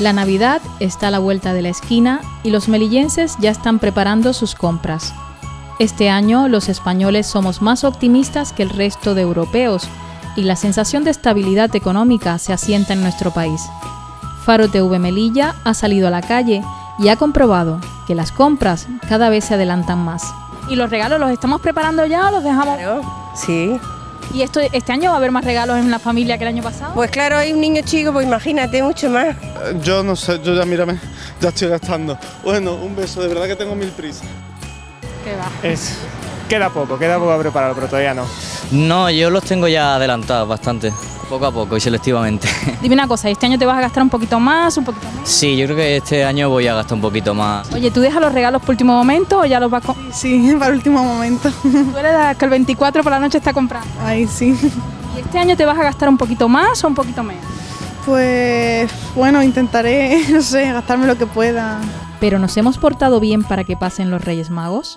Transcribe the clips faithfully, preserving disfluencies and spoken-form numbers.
La Navidad está a la vuelta de la esquina y los melillenses ya están preparando sus compras. Este año los españoles somos más optimistas que el resto de europeos y la sensación de estabilidad económica se asienta en nuestro país. Faro T V Melilla ha salido a la calle y ha comprobado que las compras cada vez se adelantan más. ¿Y los regalos los estamos preparando ya o los dejamos? Claro, sí. ¿Y esto, este año va a haber más regalos en la familia que el año pasado? Pues claro, hay un niño chico, pues imagínate, mucho más. Yo no sé, yo ya mírame, ya estoy gastando. Bueno, un beso, de verdad que tengo mil prisas. ¿Qué va? Es, queda poco, queda poco a preparar, pero todavía no. No, yo los tengo ya adelantados bastante, poco a poco y selectivamente. Dime una cosa, ¿este año te vas a gastar un poquito más, un poquito más? Sí, yo creo que este año voy a gastar un poquito más. Oye, ¿tú dejas los regalos por último momento o ya los vas con...? Sí, para el último momento. ¿Tú eres de que el veinticuatro por la noche está comprando? Ay, sí. ¿Y este año te vas a gastar un poquito más o un poquito menos? Pues bueno, intentaré, no sé, gastarme lo que pueda. ¿Pero nos hemos portado bien para que pasen los Reyes Magos?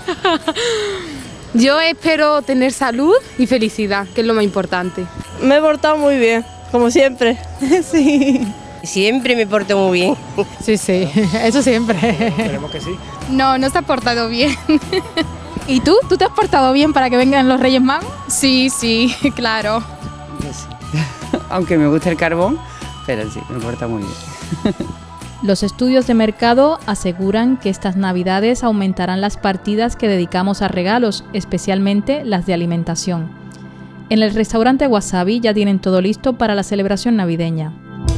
Yo espero tener salud y felicidad, que es lo más importante. Me he portado muy bien, como siempre. Sí. Siempre me porto muy bien. Sí, sí, eso siempre. Esperemos que sí. No, no se ha portado bien. ¿Y tú? ¿Tú te has portado bien para que vengan los Reyes Magos? Sí, sí, claro. Sí. Aunque me gusta el carbón, pero sí, me porta muy bien. Los estudios de mercado aseguran que estas navidades aumentarán las partidas que dedicamos a regalos, especialmente las de alimentación. En el restaurante Wasabi ya tienen todo listo para la celebración navideña.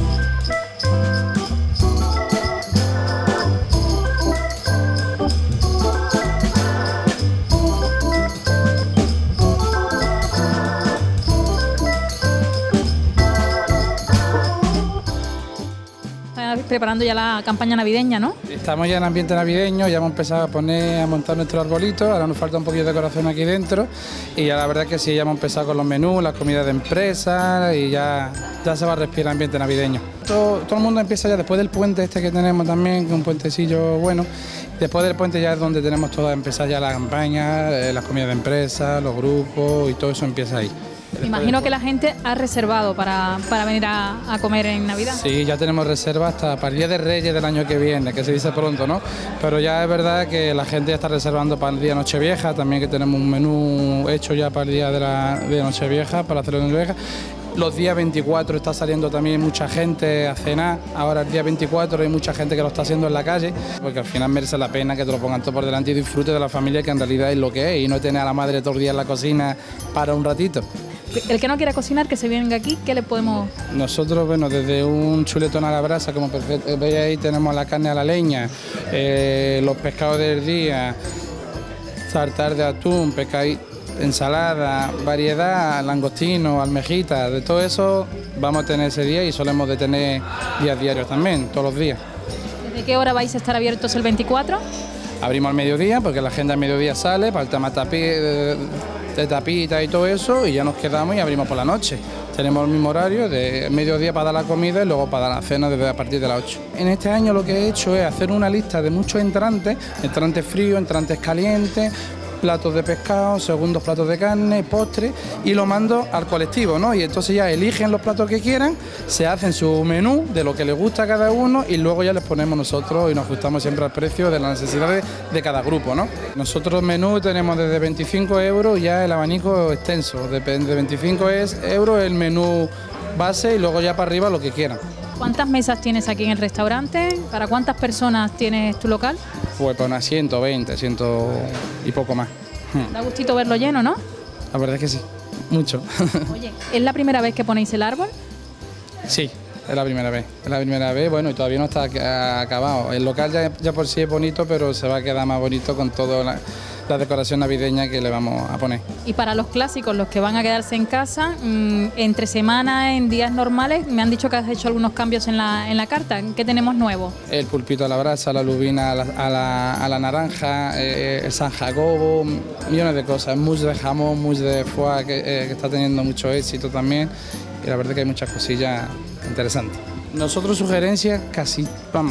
Preparando ya la campaña navideña, ¿no? Estamos ya en ambiente navideño, ya hemos empezado a poner, a montar nuestro arbolito, ahora nos falta un poquito de decoración aquí dentro y ya la verdad que sí, ya hemos empezado con los menús, las comidas de empresa y ya, ya se va a respirar ambiente navideño. Todo, todo el mundo empieza ya después del puente este que tenemos también, que es un puentecillo bueno. Después del puente ya es donde tenemos todo, empezar ya la campaña, eh, las comidas de empresa, los grupos y todo eso empieza ahí. Me imagino que la gente ha reservado para, para venir a, a comer en Navidad. Sí, ya tenemos reservas hasta para el Día de Reyes del año que viene, que se dice pronto, ¿no? Pero ya es verdad que la gente ya está reservando para el día Nochevieja, también que tenemos un menú hecho ya para el día de, la, de Nochevieja, para hacerlo en Nochevieja. Los días veinticuatro está saliendo también mucha gente a cenar, ahora el día veinticuatro hay mucha gente que lo está haciendo en la calle, porque al final merece la pena que te lo pongan todo por delante y disfrute de la familia, que en realidad es lo que es, y no tener a la madre todo el día en la cocina para un ratito. El que no quiera cocinar, que se venga aquí, ¿qué le podemos...? Nosotros, bueno, desde un chuletón a la brasa, como veis ahí, tenemos la carne a la leña, eh, los pescados del día, tartar de atún, pescado, ensalada, variedad, langostino, almejita, de todo eso vamos a tener ese día y solemos de tener días diarios también, todos los días. ¿Desde qué hora vais a estar abiertos el veinticuatro? Abrimos al mediodía, porque la gente al mediodía sale para el tema tapi, de, de tapita y todo eso, y ya nos quedamos y abrimos por la noche. Tenemos el mismo horario de mediodía para dar la comida y luego para dar la cena desde a partir de las ocho. En este año lo que he hecho es hacer una lista de muchos entrantes, entrantes fríos, entrantes calientes, platos de pescado, segundos platos de carne, postre, y lo mando al colectivo, ¿no? Y entonces ya eligen los platos que quieran, se hacen su menú de lo que les gusta a cada uno y luego ya les ponemos nosotros y nos ajustamos siempre al precio de las necesidades de cada grupo, ¿no? Nosotros menú tenemos desde veinticinco euros ya el abanico extenso, de veinticinco euros el menú base y luego ya para arriba lo que quieran. ¿Cuántas mesas tienes aquí en el restaurante? ¿Para cuántas personas tienes tu local? Pues para unas ciento veinte, cien y poco más. Da gustito verlo lleno, ¿no? La verdad es que sí, mucho. Oye, ¿es la primera vez que ponéis el árbol? Sí, es la primera vez. Es la primera vez, bueno, y todavía no está acabado. El local ya, ya por sí es bonito, pero se va a quedar más bonito con toda la, la decoración navideña que le vamos a poner. Y para los clásicos, los que van a quedarse en casa, mmm, entre semana, en días normales, me han dicho que has hecho algunos cambios en la, en la carta. ¿Qué tenemos nuevo? El pulpito a la brasa, la lubina a la, a la, a la naranja, eh, el San Jacobo, millones de cosas. Mousse de jamón, mousse de foie, que, eh, que está teniendo mucho éxito también. Y la verdad es que hay muchas cosillas interesantes. Nosotros sugerencias casi, vamos,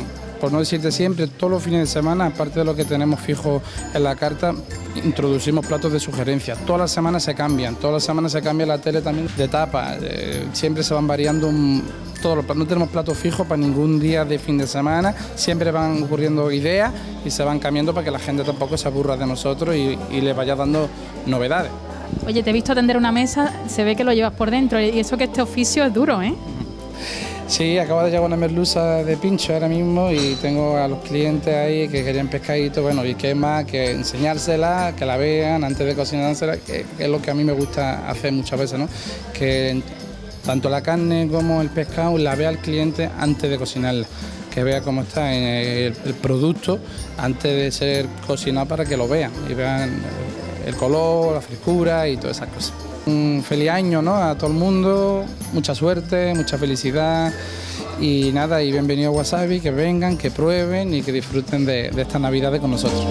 por no decirte siempre, todos los fines de semana, aparte de lo que tenemos fijo en la carta, introducimos platos de sugerencia. Todas las semanas se cambian, todas las semanas se cambia la tele también de etapa, eh, siempre se van variando un, todos los platos, no tenemos platos fijos para ningún día de fin de semana, siempre van ocurriendo ideas y se van cambiando para que la gente tampoco se aburra de nosotros y, y le vaya dando novedades. Oye, te he visto atender una mesa, se ve que lo llevas por dentro y eso que este oficio es duro, ¿eh? Sí, acabo de llegar una merluza de pincho ahora mismo y tengo a los clientes ahí que querían pescadito, bueno, y qué más que enseñársela, que la vean antes de cocinársela, que, que es lo que a mí me gusta hacer muchas veces, ¿no? Que tanto la carne como el pescado la vea el cliente antes de cocinarla, que vea cómo está el, el producto antes de ser cocinado para que lo vean y vean el color, la frescura y todas esas cosas. Un feliz año, ¿no?, a todo el mundo, mucha suerte, mucha felicidad y nada, y bienvenido a Wasabi, que vengan, que prueben y que disfruten de, de estas navidades con nosotros.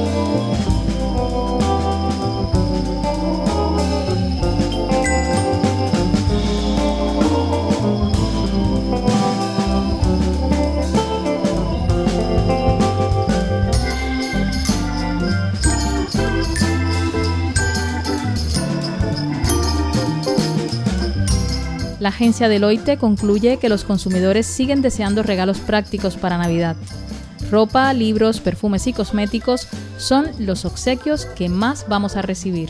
La agencia Deloitte concluye que los consumidores siguen deseando regalos prácticos para Navidad. Ropa, libros, perfumes y cosméticos son los obsequios que más vamos a recibir.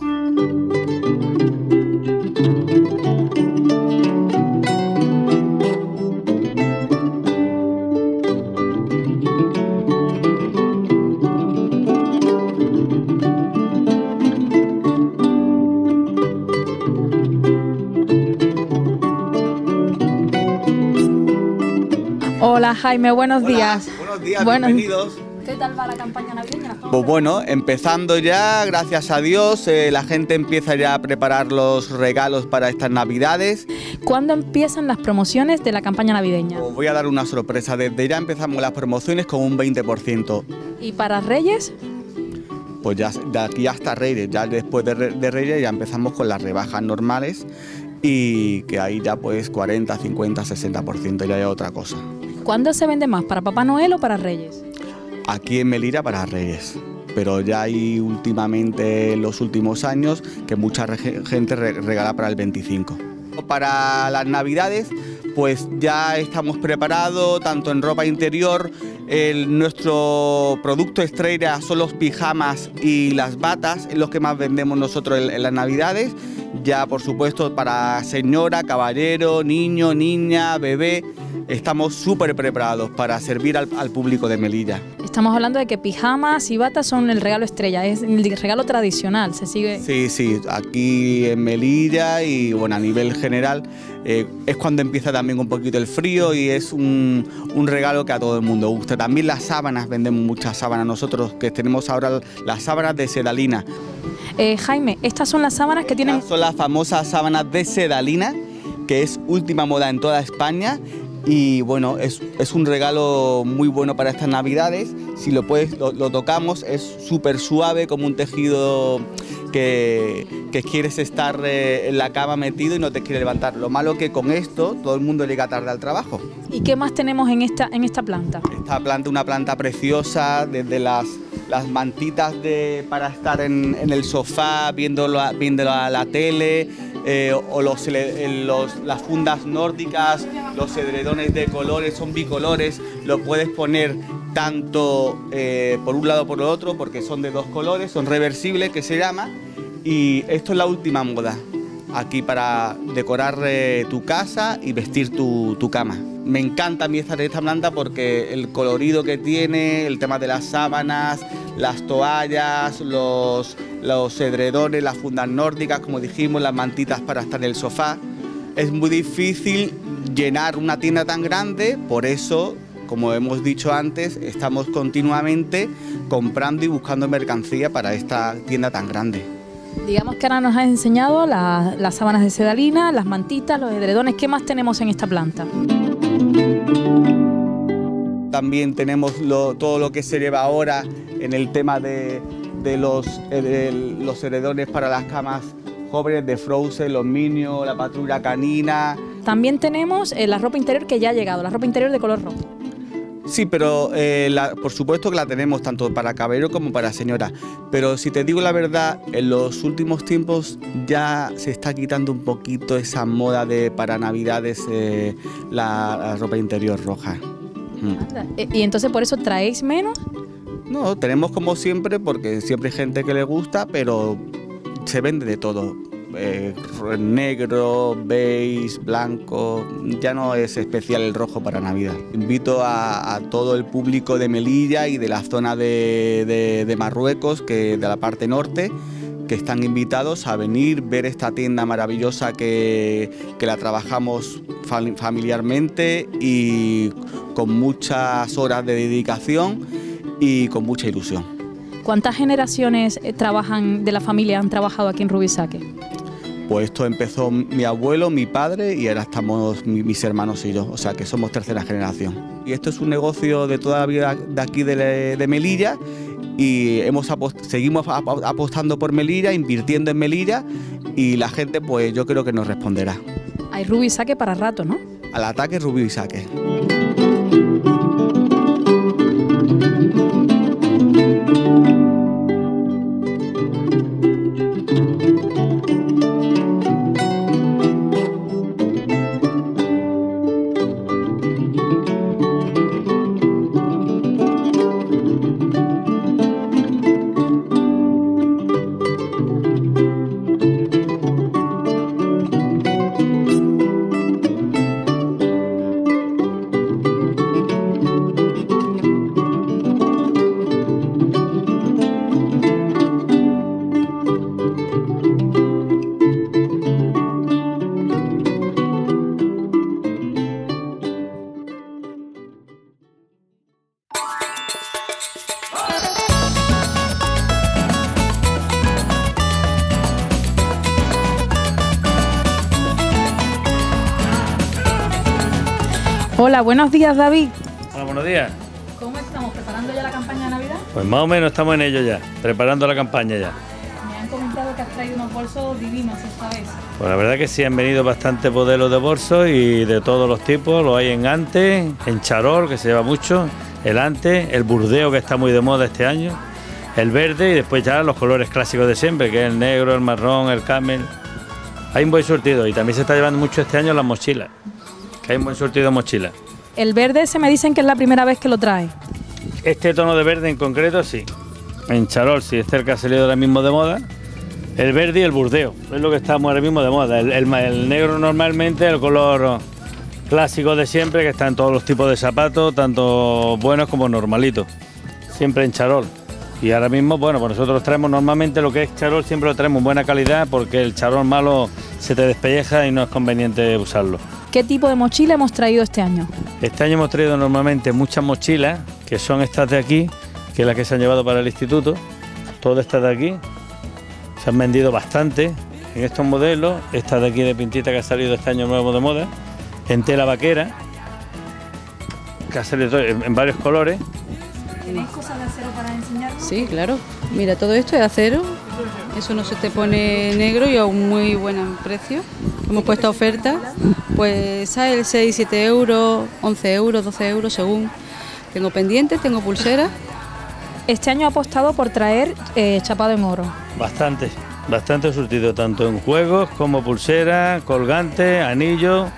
Hola Jaime, buenos Hola, días. Buenos días, Bueno, bienvenidos. ¿Qué tal va la campaña navideña? Pues bueno, empezando ya, gracias a Dios, eh, la gente empieza ya a preparar los regalos para estas Navidades. ¿Cuándo empiezan las promociones de la campaña navideña? Os voy a dar una sorpresa, desde ya empezamos las promociones con un veinte por ciento. ¿Y para Reyes? Pues ya de aquí hasta Reyes, ya después de, de Reyes ya empezamos con las rebajas normales y que ahí ya pues cuarenta, cincuenta, sesenta por ciento ya es otra cosa. ¿Cuándo se vende más, para Papá Noel o para Reyes? Aquí en Melilla para Reyes, pero ya hay últimamente en los últimos años que mucha gente regala para el veinticinco. Para las Navidades pues ya estamos preparados tanto en ropa interior, el, nuestro producto estrella son los pijamas y las batas, es los que más vendemos nosotros en, en las Navidades. Ya por supuesto para señora, caballero, niño, niña, bebé, estamos súper preparados para servir al, al público de Melilla. Estamos hablando de que pijamas y batas son el regalo estrella, es el regalo tradicional, se sigue... Sí, sí, aquí en Melilla y bueno, a nivel general eh, es cuando empieza también un poquito el frío y es un, un regalo que a todo el mundo gusta. También las sábanas, vendemos muchas sábanas nosotros, que tenemos ahora las sábanas de sedalina. Eh, Jaime, estas son las sábanas que tienen... Estas son las famosas sábanas de sedalina, que es última moda en toda España. Y bueno, es, es un regalo muy bueno para estas Navidades. Si lo puedes, lo, lo tocamos, es súper suave, como un tejido que, que quieres estar eh, en la cama metido y no te quieres levantar. Lo malo que con esto todo el mundo llega tarde al trabajo. ¿Y qué más tenemos en esta, en esta planta? Esta planta, una planta preciosa, desde las, las mantitas de, para estar en, en el sofá, viéndolo, viéndolo a la tele. Eh, o los, los, las fundas nórdicas, los edredones de colores, son bicolores, lo puedes poner tanto eh, por un lado o por el otro, porque son de dos colores, son reversibles, que se llama, y esto es la última moda, aquí para decorar eh, tu casa y vestir tu, tu cama. Me encanta a mí esta, esta planta porque el colorido que tiene, el tema de las sábanas, las toallas, los, los edredones, las fundas nórdicas, como dijimos, las mantitas para estar en el sofá. Es muy difícil llenar una tienda tan grande, por eso, como hemos dicho antes, estamos continuamente comprando y buscando mercancía para esta tienda tan grande. Digamos que ahora nos has enseñado la, las sábanas de sedalina, las mantitas, los edredones. ¿Qué más tenemos en esta planta? También tenemos lo, todo lo que se lleva ahora en el tema de, de, los, de los edredones para las camas jóvenes de Frozen, los Minions, la patrulla canina. También tenemos eh, la ropa interior que ya ha llegado, la ropa interior de color rojo. Sí, pero eh, la, por supuesto que la tenemos tanto para caballero como para señora. Pero si te digo la verdad, en los últimos tiempos ya se está quitando un poquito esa moda de para Navidades eh, la, la ropa interior roja. Mm. ¿Y entonces por eso traéis menos? No, tenemos como siempre, porque siempre hay gente que le gusta, pero se vende de todo. Eh, negro, beige, blanco, ya no es especial el rojo para Navidad. Invito a, a todo el público de Melilla y de la zona de, de, de Marruecos, que de la parte norte, que están invitados a venir, ver esta tienda maravillosa que, que la trabajamos familiarmente y con muchas horas de dedicación y con mucha ilusión. ¿Cuántas generaciones trabajan de la familia han trabajado aquí en Rubisaque? Pues esto empezó mi abuelo, mi padre y ahora estamos mi, mis hermanos y yo, o sea que somos tercera generación. Y esto es un negocio de toda la vida de aquí de, de Melilla y hemos apost seguimos ap apostando por Melilla, invirtiendo en Melilla y la gente pues yo creo que nos responderá. Hay Rubisaque para rato, ¿no? Al ataque Rubisaque. Hola, buenos días, David. Hola, buenos días. ¿Cómo estamos? ¿Preparando ya la campaña de Navidad? Pues más o menos estamos en ello ya, preparando la campaña ya. Me han comentado que has traído unos bolsos divinos esta vez. Pues la verdad que sí, han venido bastantes modelos de bolsos y de todos los tipos. Lo hay en ante, en charol, que se lleva mucho, el ante, el burdeo, que está muy de moda este año, el verde y después ya los colores clásicos de siempre, que es el negro, el marrón, el camel. Hay un buen surtido y también se está llevando mucho este año las mochilas, que hay un buen surtido de mochilas. El verde se me dicen que es la primera vez que lo trae. Este tono de verde en concreto sí, en charol sí, este es el que ha salido ahora mismo de moda. El verde y el burdeo, es lo que estamos ahora mismo de moda. El, el, el negro normalmente, el color clásico de siempre, que está en todos los tipos de zapatos, tanto buenos como normalitos, siempre en charol. Y ahora mismo, bueno, pues nosotros traemos normalmente lo que es charol, siempre lo traemos en buena calidad, porque el charol malo se te despelleja y no es conveniente usarlo. ¿Qué tipo de mochila hemos traído este año? Este año hemos traído normalmente muchas mochilas, que son estas de aquí, que es las que se han llevado para el instituto. Todas estas de aquí se han vendido bastante en estos modelos. Esta de aquí de pintita que ha salido este año nuevo de moda, en tela vaquera, que ha salido en varios colores. ¿Tenéis cosas de acero para enseñarnos? Sí, claro. Mira, todo esto es acero. Eso no se te pone negro y a un muy buen precio. Hemos puesto oferta, pues sale seis, siete euros, once euros, doce euros según. Tengo pendientes, tengo pulseras. Este año ha apostado por traer eh, chapado en oro. Bastante, bastante surtido, tanto en juegos como pulseras, colgantes, anillos.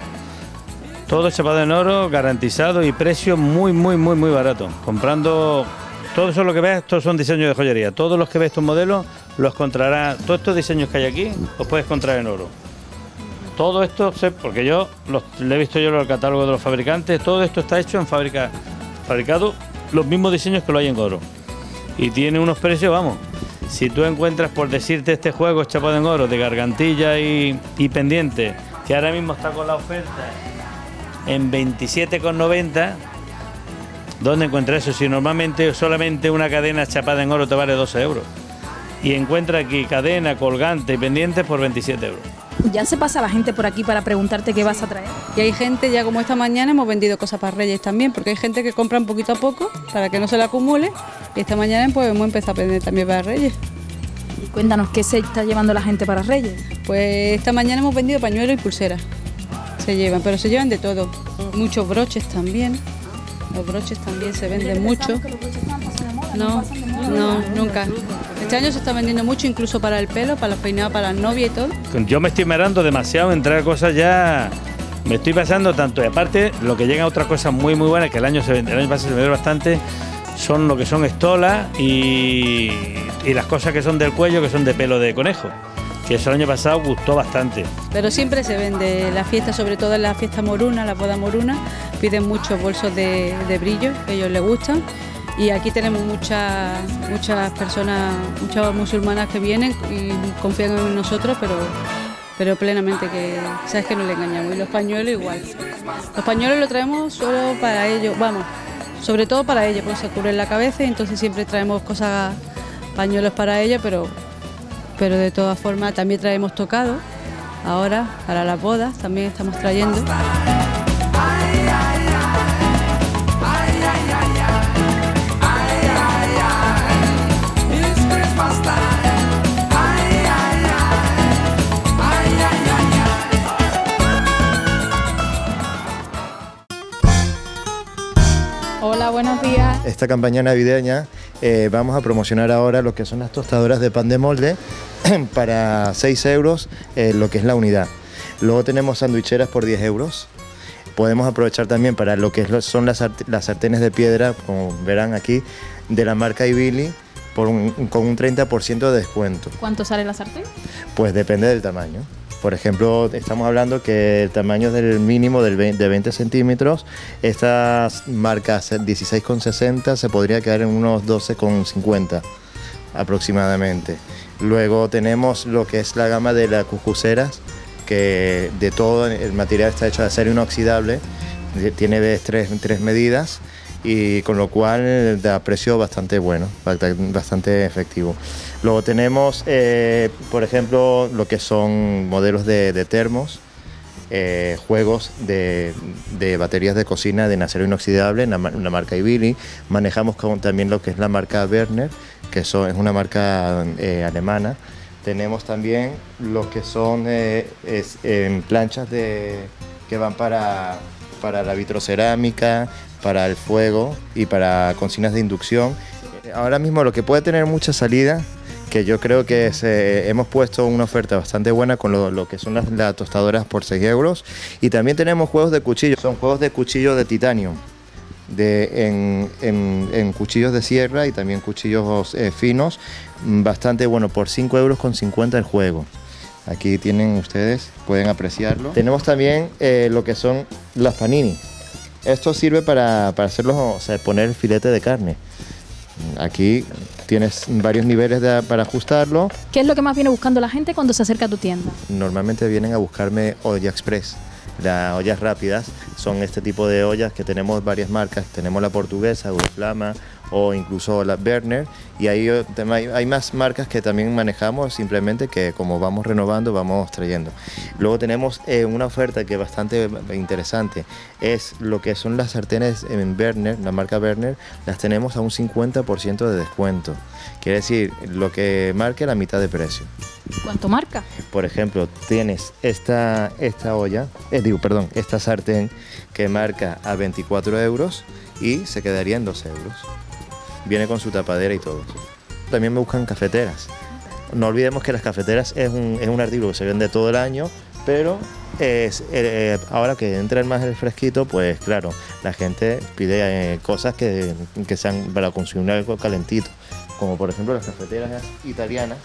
Todo chapado en oro, garantizado y precio muy, muy, muy, muy barato. Comprando, todo eso lo que ves, todos son diseños de joyería. Todos los que ves estos modelos los encontrarás, todos estos diseños que hay aquí, los puedes encontrar en oro. Todo esto, porque yo los, le he visto yo en el catálogo de los fabricantes, todo esto está hecho en fábrica, fabricado los mismos diseños que lo hay en oro. Y tiene unos precios, vamos, si tú encuentras, por decirte, este juego chapado en oro de gargantilla y, y pendiente, que ahora mismo está con la oferta en veintisiete con noventa, ¿dónde encuentras eso? Si normalmente solamente una cadena chapada en oro te vale doce euros. Y encuentra aquí cadena, colgante y pendientes por veintisiete euros. ¿Ya se pasa la gente por aquí para preguntarte qué vas a traer? Y hay gente, ya como esta mañana hemos vendido cosas para Reyes también, porque hay gente que compra un poquito a poco para que no se le acumule. Y esta mañana pues hemos empezado a vender también para Reyes. Y cuéntanos, ¿qué se está llevando la gente para Reyes? Pues esta mañana hemos vendido pañuelos y pulseras. Se llevan, pero se llevan de todo. Muchos broches también. Los broches también se venden mucho. No, no, nunca. Este año se está vendiendo mucho, incluso para el pelo, para los peinados, para las novias y todo. Yo me estoy mirando demasiado en traer cosas ya. Me estoy pasando tanto. Y aparte, lo que llega a otras cosas muy, muy buenas, que el año, se vende, el año pasado se vendió bastante, son lo que son estolas y, y las cosas que son del cuello, que son de pelo de conejo. Que eso el año pasado gustó bastante. Pero siempre se vende la fiesta, sobre todo en la fiesta moruna, la boda moruna, piden muchos bolsos de, de brillo, que a ellos les gustan. Y aquí tenemos muchas muchas personas, muchas musulmanas que vienen y confían en nosotros, pero, pero plenamente que sabes que no le engañamos. Y los pañuelos igual. Los pañuelos los traemos solo para ellos, vamos, sobre todo para ellos, porque se cubren la cabeza y entonces siempre traemos cosas, pañuelos para ellos, pero, pero de todas formas también traemos tocado. Ahora, para las bodas, también estamos trayendo. Hola, buenos días. Esta campaña navideña eh, vamos a promocionar ahora lo que son las tostadoras de pan de molde para seis euros eh, lo que es la unidad. Luego tenemos sandwicheras por diez euros. Podemos aprovechar también para lo que son las, las sartenes de piedra, como verán aquí, de la marca Ibili, por un, con un treinta por ciento de descuento. ¿Cuánto sale la sartén? Pues depende del tamaño. Por ejemplo, estamos hablando que el tamaño del mínimo del veinte, de veinte centímetros, estas marcas dieciséis con sesenta se podría quedar en unos doce con cincuenta aproximadamente. Luego tenemos lo que es la gama de las cucuceras, que de todo el material está hecho de acero inoxidable, tiene tres, tres medidas y con lo cual da precio bastante bueno, bastante efectivo. Luego tenemos, eh, por ejemplo, lo que son modelos de, de termos, eh, juegos de, de baterías de cocina de acero inoxidable, la, la marca Ibili. Manejamos con, también lo que es la marca Werner, que son, es una marca eh, alemana. Tenemos también lo que son eh, es, eh, planchas de, que van para, para la vitrocerámica, para el fuego y para cocinas de inducción. Ahora mismo lo que puede tener mucha salida, que yo creo que se, hemos puesto una oferta bastante buena con lo, lo que son las, las tostadoras por seis euros. Y también tenemos juegos de cuchillo, son juegos de cuchillo de titanio, de, en, en, en cuchillos de sierra y también cuchillos eh, finos, bastante bueno, por cinco euros con cincuenta el juego. Aquí tienen ustedes, pueden apreciarlo. Tenemos también eh, lo que son las panini. Esto sirve para, para hacerlo, o sea, poner el filete de carne. Aquí tienes varios niveles de, para ajustarlo. ¿Qué es lo que más viene buscando la gente cuando se acerca a tu tienda? Normalmente vienen a buscarme olla express. Las ollas rápidas son este tipo de ollas que tenemos varias marcas. Tenemos la portuguesa, Euroflama o incluso la Werner. Y ahí hay más marcas que también manejamos, simplemente que como vamos renovando, vamos trayendo. Luego tenemos eh, una oferta que es bastante interesante. Es lo que son las sartenes en Werner, la marca Werner, las tenemos a un cincuenta por ciento de descuento. Quiere decir, lo que marque la mitad de precio. ¿Cuánto marca? Por ejemplo, tienes esta, esta olla, eh, digo, perdón, esta sartén que marca a veinticuatro euros y se quedaría en dos euros. Viene con su tapadera y todo. También me buscan cafeteras. No olvidemos que las cafeteras es un, es un artículo que se vende todo el año, pero es, eh, ahora que entra más el fresquito, pues claro, la gente pide eh, cosas que, que sean para consumir algo calentito, como por ejemplo las cafeteras italianas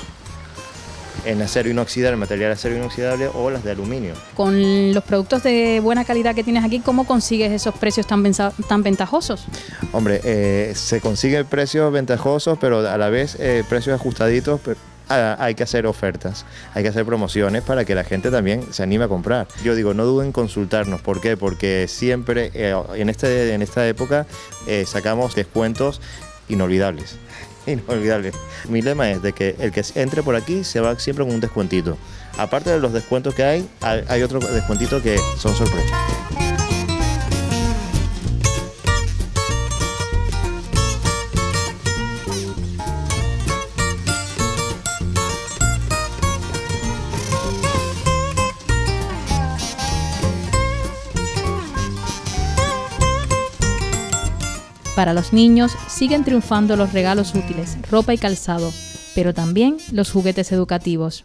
en acero inoxidable, material acero inoxidable, o las de aluminio. Con los productos de buena calidad que tienes aquí, ¿cómo consigues esos precios tan, tan ventajosos? Hombre, eh, se consiguen precios ventajosos, pero a la vez eh, precios ajustaditos. Pero hay que hacer ofertas, hay que hacer promociones para que la gente también se anime a comprar. Yo digo, no duden en consultarnos. ¿Por qué? Porque siempre eh, en, este, en esta época eh, sacamos descuentos inolvidables. Inolvidable. Mi lema es de que el que entre por aquí se va siempre con un descuentito. Aparte de los descuentos que hay, hay otros descuentitos que son sorpresas. Para los niños siguen triunfando los regalos útiles, ropa y calzado, pero también los juguetes educativos.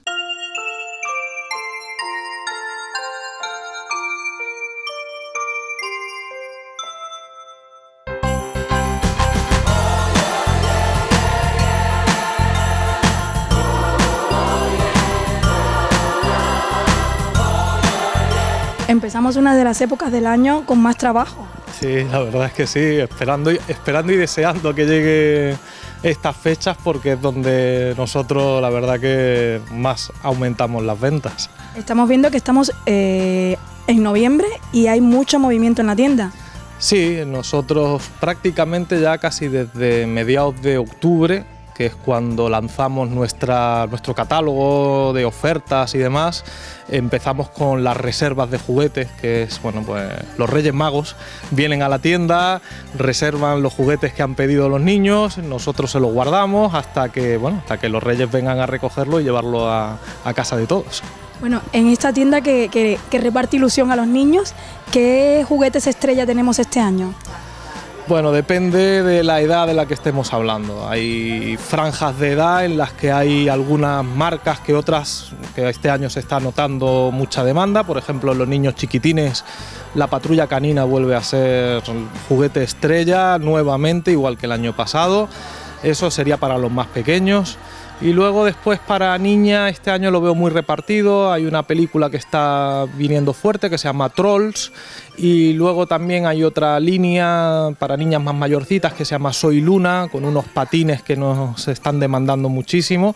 Empezamos una de las épocas del año con más trabajo. Sí, la verdad es que sí, esperando y, esperando y deseando que llegue estas fechas porque es donde nosotros la verdad que más aumentamos las ventas. Estamos viendo que estamos eh, en noviembre y hay mucho movimiento en la tienda. Sí, nosotros prácticamente ya casi desde mediados de octubre, que es cuando lanzamos nuestra, nuestro catálogo de ofertas y demás, empezamos con las reservas de juguetes, que es, bueno, pues los Reyes Magos vienen a la tienda, reservan los juguetes que han pedido los niños, nosotros se los guardamos hasta que, bueno, hasta que los Reyes vengan a recogerlo y llevarlo a, a casa de todos. Bueno, en esta tienda que, que, que reparte ilusión a los niños, ¿qué juguetes estrella tenemos este año? Bueno, depende de la edad de la que estemos hablando. Hay franjas de edad en las que hay algunas marcas que otras, que este año se está notando mucha demanda. Por ejemplo, en los niños chiquitines, la patrulla canina vuelve a ser juguete estrella nuevamente, igual que el año pasado. Eso sería para los más pequeños. Y luego después para niña, este año lo veo muy repartido, hay una película que está viniendo fuerte que se llama Trolls y luego también hay otra línea para niñas más mayorcitas que se llama Soy Luna, con unos patines que nos están demandando muchísimo.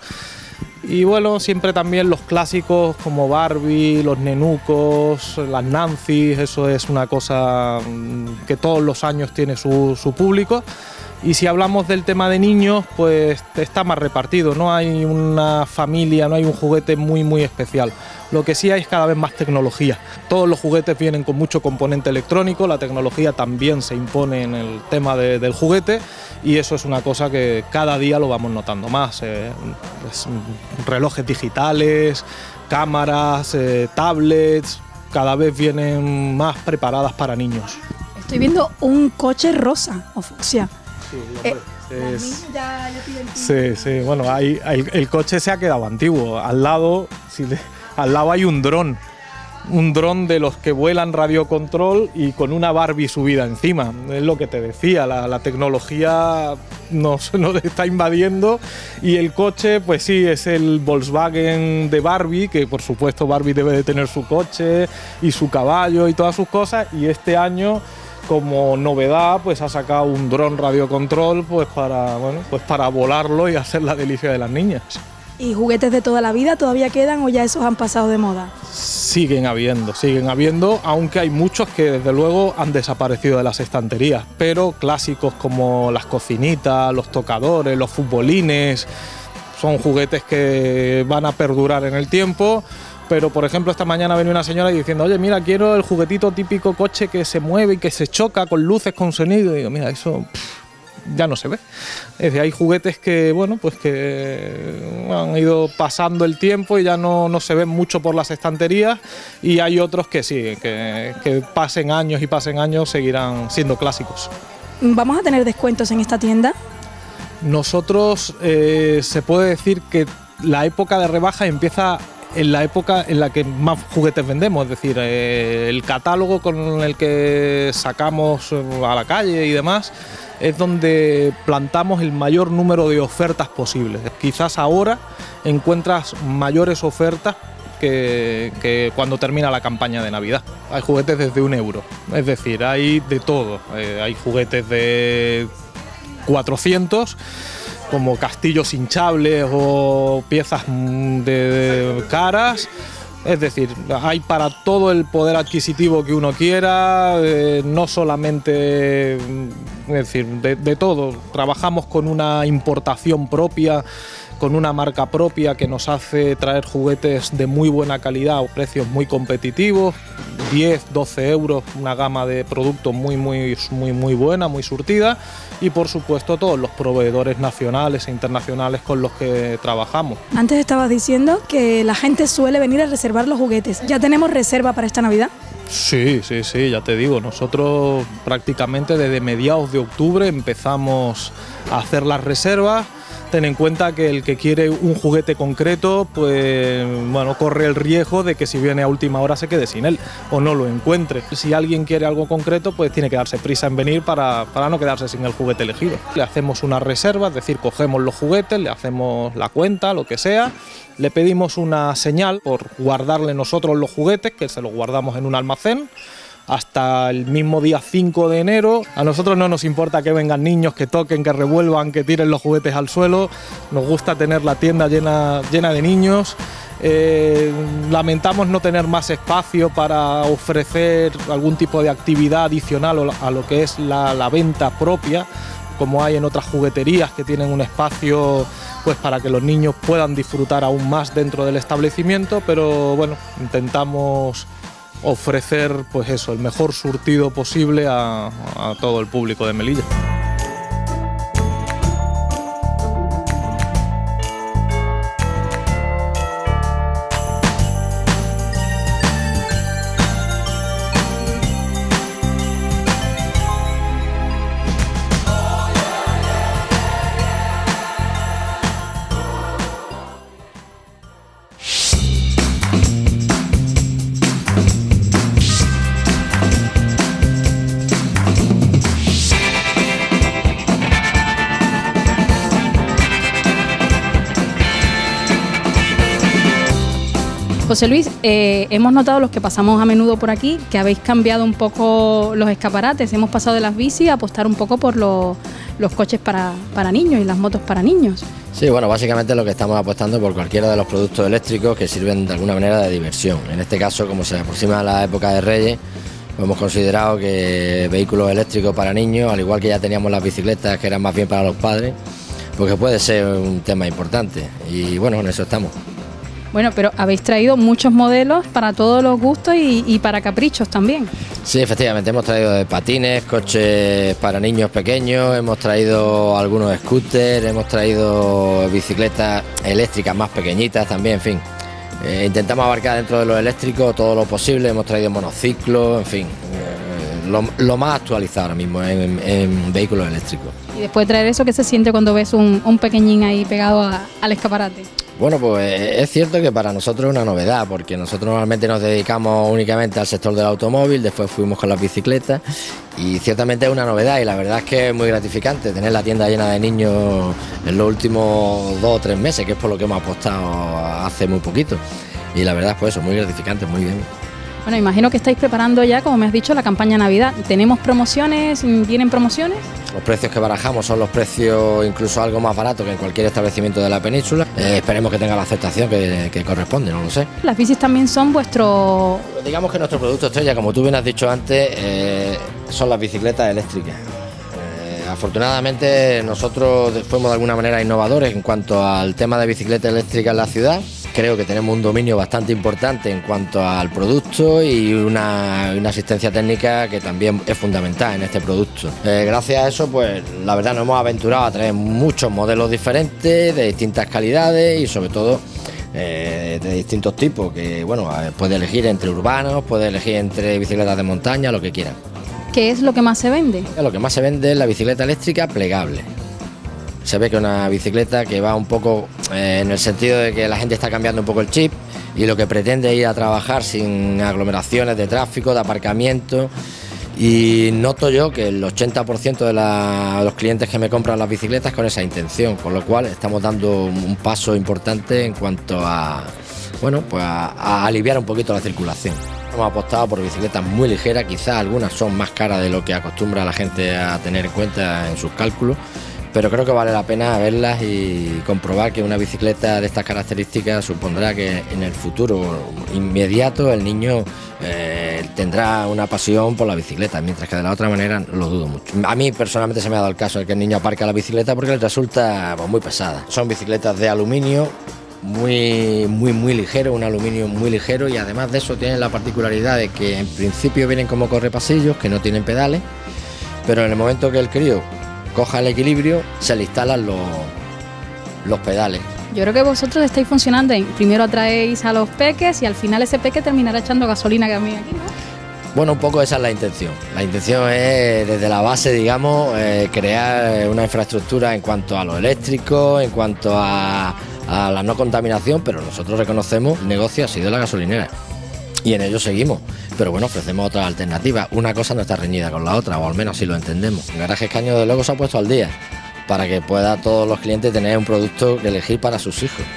Y bueno, siempre también los clásicos como Barbie, los nenucos, las Nancy, eso es una cosa que todos los años tiene su, su público. Y si hablamos del tema de niños, pues está más repartido, no hay una familia, no hay un juguete muy muy especial. Lo que sí hay es cada vez más tecnología. Todos los juguetes vienen con mucho componente electrónico, la tecnología también se impone en el tema de, del juguete y eso es una cosa que cada día lo vamos notando más. Eh, pues, relojes digitales, cámaras, eh, tablets, cada vez vienen más preparadas para niños. Estoy viendo un coche rosa o fucsia. Sí, eh, es, ya, sí, sí, bueno, hay, el, el coche se ha quedado antiguo. Al lado, sí, al lado hay un dron, un dron de los que vuelan radiocontrol y con una Barbie subida encima. Es lo que te decía, la, la tecnología nos, nos está invadiendo y el coche, pues sí, es el Volkswagen de Barbie, que por supuesto Barbie debe de tener su coche y su caballo y todas sus cosas, y este año, como novedad, pues ha sacado un dron radiocontrol pues para, bueno, pues para volarlo y hacer la delicia de las niñas. ¿Y juguetes de toda la vida todavía quedan o ya esos han pasado de moda? Siguen habiendo, siguen habiendo, aunque hay muchos que desde luego han desaparecido de las estanterías, pero clásicos como las cocinitas, los tocadores, los futbolines, son juguetes que van a perdurar en el tiempo. Pero, por ejemplo, esta mañana venía una señora diciendo, oye, mira, quiero el juguetito típico coche que se mueve y que se choca con luces, con sonido. Y digo, mira, eso pff, ya no se ve. Es decir, hay juguetes que, bueno, pues que han ido pasando el tiempo y ya no, no se ven mucho por las estanterías. Y hay otros que sí, que, que pasen años y pasen años seguirán siendo clásicos. ¿Vamos a tener descuentos en esta tienda? Nosotros, eh, se puede decir que la época de rebaja empieza en la época en la que más juguetes vendemos, es decir, eh, el catálogo con el que sacamos a la calle y demás es donde plantamos el mayor número de ofertas posibles. Quizás ahora encuentras mayores ofertas que, que cuando termina la campaña de Navidad. Hay juguetes desde un euro, es decir, hay de todo. Eh, hay juguetes de cuatrocientos, como castillos hinchables o piezas de, de caras. Es decir, hay para todo el poder adquisitivo que uno quiera, eh, no solamente, es decir, de, de todo. Trabajamos con una importación propia, con una marca propia que nos hace traer juguetes de muy buena calidad a precios muy competitivos, diez, doce euros, una gama de productos muy, muy, muy, muy buena, muy surtida, y por supuesto todos los proveedores nacionales e internacionales con los que trabajamos. Antes estabas diciendo que la gente suele venir a reservar los juguetes. ¿Ya tenemos reserva para esta Navidad? Sí, sí, sí, ya te digo, nosotros prácticamente desde mediados de octubre empezamos a hacer las reservas. Ten en cuenta que el que quiere un juguete concreto, pues bueno, corre el riesgo de que si viene a última hora se quede sin él o no lo encuentre. Si alguien quiere algo concreto, pues tiene que darse prisa en venir para, para no quedarse sin el juguete elegido. Le hacemos una reserva, es decir, cogemos los juguetes, le hacemos la cuenta, lo que sea, le pedimos una señal por guardarle nosotros los juguetes, que se los guardamos en un almacén, hasta el mismo día cinco de enero. A nosotros no nos importa que vengan niños, que toquen, que revuelvan, que tiren los juguetes al suelo. Nos gusta tener la tienda llena, llena de niños. Eh, lamentamos no tener más espacio para ofrecer algún tipo de actividad adicional a lo que es la, la venta propia, como hay en otras jugueterías que tienen un espacio pues para que los niños puedan disfrutar aún más dentro del establecimiento, pero bueno, intentamos ofrecer pues eso, el mejor surtido posible a, a todo el público de Melilla. José Luis, eh, hemos notado los que pasamos a menudo por aquí que habéis cambiado un poco los escaparates, hemos pasado de las bicis a apostar un poco por los, los coches para, para niños y las motos para niños. Sí, bueno, básicamente lo que estamos apostando por cualquiera de los productos eléctricos que sirven de alguna manera de diversión. En este caso, como se aproxima la época de Reyes, pues hemos considerado que vehículos eléctricos para niños, al igual que ya teníamos las bicicletas que eran más bien para los padres, porque puede ser un tema importante y bueno, en eso estamos. Bueno, pero habéis traído muchos modelos para todos los gustos y, y para caprichos también. Sí, efectivamente, hemos traído de patines, coches para niños pequeños, hemos traído algunos scooters, hemos traído bicicletas eléctricas más pequeñitas también, en fin. Eh, intentamos abarcar dentro de lo eléctrico todo lo posible, hemos traído monociclos, en fin, eh, lo, lo más actualizado ahora mismo en, en vehículos eléctricos. Y después de traer eso, ¿qué se siente cuando ves un, un pequeñín ahí pegado a, al escaparate? Bueno, pues es cierto que para nosotros es una novedad, porque nosotros normalmente nos dedicamos únicamente al sector del automóvil, después fuimos con las bicicletas y ciertamente es una novedad y la verdad es que es muy gratificante tener la tienda llena de niños en los últimos dos o tres meses, que es por lo que hemos apostado hace muy poquito y la verdad es pues eso, muy gratificante, muy bien. Bueno, imagino que estáis preparando ya, como me has dicho, la campaña Navidad. ¿Tenemos promociones? ¿Vienen promociones? Los precios que barajamos son los precios incluso algo más baratos que en cualquier establecimiento de la península. Eh, esperemos que tenga la aceptación que, que corresponde, no lo sé. Las bicis también son vuestro... Digamos que nuestro producto estrella, como tú bien has dicho antes, eh, son las bicicletas eléctricas. Eh, afortunadamente nosotros fuimos de alguna manera innovadores en cuanto al tema de bicicleta eléctrica en la ciudad. Creo que tenemos un dominio bastante importante en cuanto al producto y una, una asistencia técnica que también es fundamental en este producto. Eh, gracias a eso, pues la verdad nos hemos aventurado a traer muchos modelos diferentes, de distintas calidades y sobre todo eh, de distintos tipos, que bueno, puede elegir entre urbanos, puede elegir entre bicicletas de montaña, lo que quieran. ¿Qué es lo que más se vende? Lo que más se vende es la bicicleta eléctrica plegable. Se ve que es una bicicleta que va un poco eh, en el sentido de que la gente está cambiando un poco el chip y lo que pretende es ir a trabajar sin aglomeraciones de tráfico, de aparcamiento, y noto yo que el ochenta por ciento de la, los clientes que me compran las bicicletas con esa intención, con lo cual estamos dando un paso importante en cuanto a, bueno, pues a, a aliviar un poquito la circulación. Hemos apostado por bicicletas muy ligeras, quizás algunas son más caras de lo que acostumbra la gente a tener en cuenta en sus cálculos, pero creo que vale la pena verlas y comprobar que una bicicleta de estas características supondrá que en el futuro inmediato el niño eh, tendrá una pasión por la bicicleta, mientras que de la otra manera lo dudo mucho. A mí personalmente se me ha dado el caso de que el niño aparca la bicicleta porque le resulta pues, muy pesada. Son bicicletas de aluminio, muy, muy, muy ligero, un aluminio muy ligero, y además de eso tienen la particularidad de que en principio vienen como correpasillos, que no tienen pedales, pero en el momento que el crío coja el equilibrio, se le instalan los, los pedales. Yo creo que vosotros estáis funcionando en, primero atraéis a los peques y al final ese peque terminará echando gasolina que a mí aquí, ¿no? Bueno, un poco esa es la intención. La intención es, desde la base, digamos, eh, crear una infraestructura en cuanto a lo eléctrico, en cuanto a, a la no contaminación, pero nosotros reconocemos el negocio ha sido la gasolinera y en ello seguimos. Pero bueno, ofrecemos otras alternativas. Una cosa no está reñida con la otra, o al menos así lo entendemos. El Garaje Escaño, de luego, se ha puesto al día para que pueda todos los clientes tener un producto que elegir para sus hijos.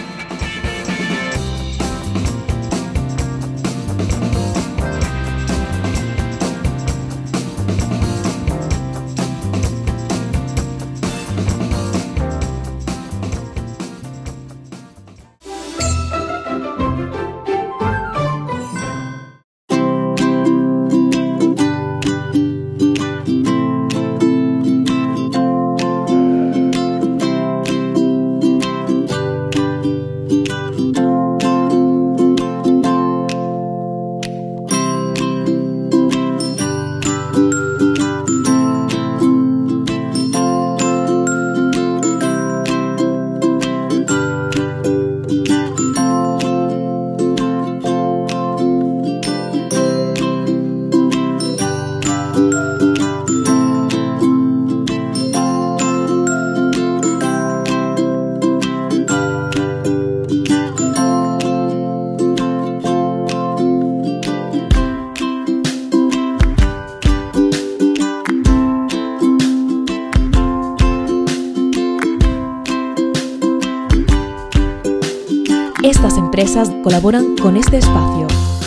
Estas empresas colaboran con este espacio.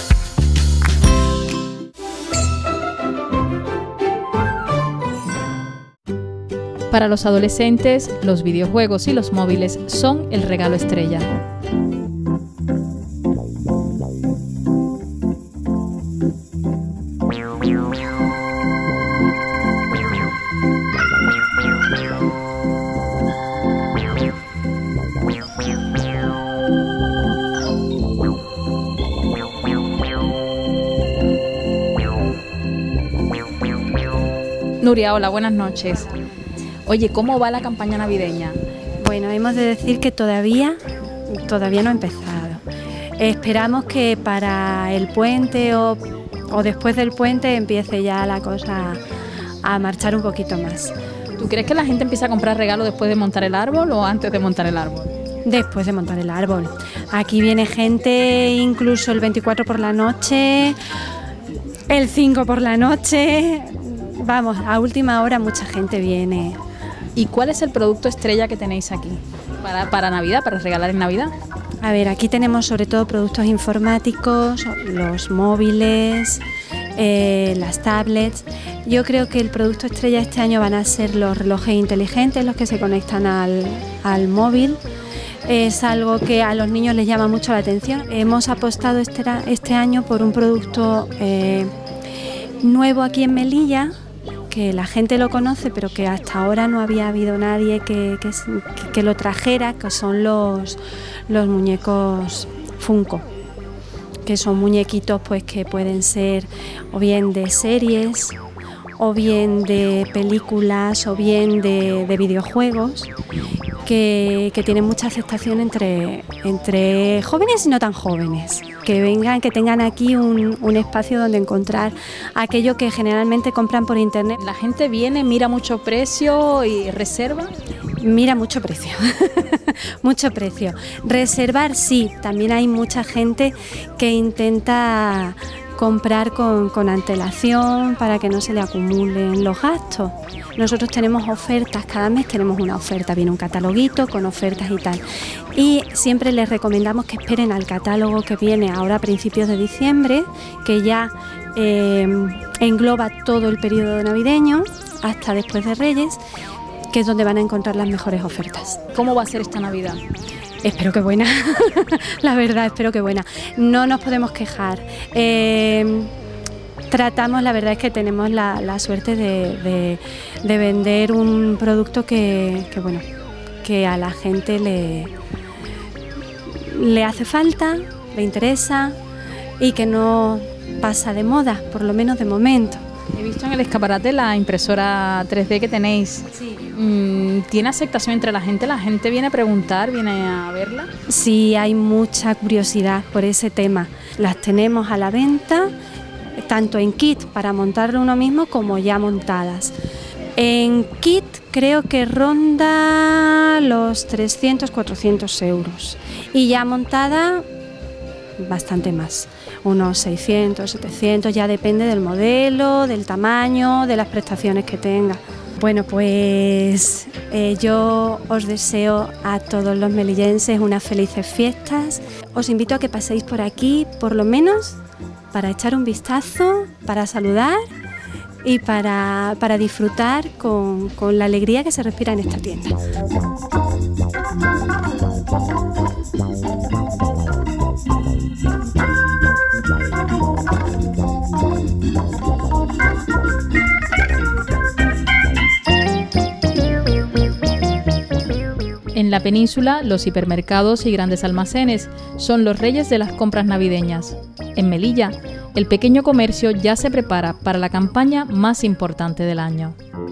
Para los adolescentes, los videojuegos y los móviles son el regalo estrella. Nuria, hola, buenas noches. Oye, ¿cómo va la campaña navideña? Bueno, hemos de decir que todavía, todavía no ha empezado. Esperamos que para el puente o, o después del puente empiece ya la cosa a marchar un poquito más. ¿Tú crees que la gente empieza a comprar regalos después de montar el árbol o antes de montar el árbol? Después de montar el árbol. Aquí viene gente incluso el veinticuatro por la noche, el cinco por la noche. Vamos, a última hora mucha gente viene. ¿Y cuál es el producto estrella que tenéis aquí para, para Navidad, para regalar en Navidad? A ver, aquí tenemos sobre todo productos informáticos, los móviles, eh, las tablets. Yo creo que el producto estrella este año van a ser los relojes inteligentes, los que se conectan al, al móvil. Es algo que a los niños les llama mucho la atención. Hemos apostado este, este año por un producto eh, nuevo aquí en Melilla, que la gente lo conoce, pero que hasta ahora no había habido nadie que, que, que lo trajera, que son los, los muñecos Funko, que son muñequitos pues que pueden ser o bien de series, o bien de películas, o bien de, de videojuegos, que, que tienen mucha aceptación entre, entre jóvenes y no tan jóvenes. Que vengan, que tengan aquí un, un espacio donde encontrar aquello que generalmente compran por internet. La gente viene, mira mucho precio y reserva. Mira mucho precio, mucho precio. Reservar sí, también hay mucha gente que intenta comprar con, con antelación para que no se le acumulen los gastos. Nosotros tenemos ofertas, cada mes tenemos una oferta, viene un cataloguito con ofertas y tal. Y siempre les recomendamos que esperen al catálogo que viene ahora a principios de diciembre, que ya eh, engloba todo el periodo navideño hasta después de Reyes, que es donde van a encontrar las mejores ofertas. ¿Cómo va a ser esta Navidad? Espero que buena, la verdad, espero que buena. No nos podemos quejar. Eh, tratamos, la verdad es que tenemos la, la suerte de, de, de vender un producto que, que, bueno, que a la gente le, le hace falta, le interesa y que no pasa de moda, por lo menos de momento. He visto en el escaparate la impresora tres D que tenéis. Sí. ¿Tiene aceptación entre la gente? ¿La gente viene a preguntar, viene a verla? Sí, hay mucha curiosidad por ese tema. Las tenemos a la venta, tanto en kit para montarlo uno mismo como ya montadas. En kit creo que ronda los trescientos, cuatrocientos euros y ya montada bastante más, unos seiscientos, setecientos, ya depende del modelo, del tamaño, de las prestaciones que tenga. Bueno, pues eh, yo os deseo a todos los melillenses unas felices fiestas. Os invito a que paséis por aquí, por lo menos para echar un vistazo, para saludar y para, para disfrutar con, con la alegría que se respira en esta tienda. En la península, los hipermercados y grandes almacenes son los reyes de las compras navideñas. En Melilla, el pequeño comercio ya se prepara para la campaña más importante del año.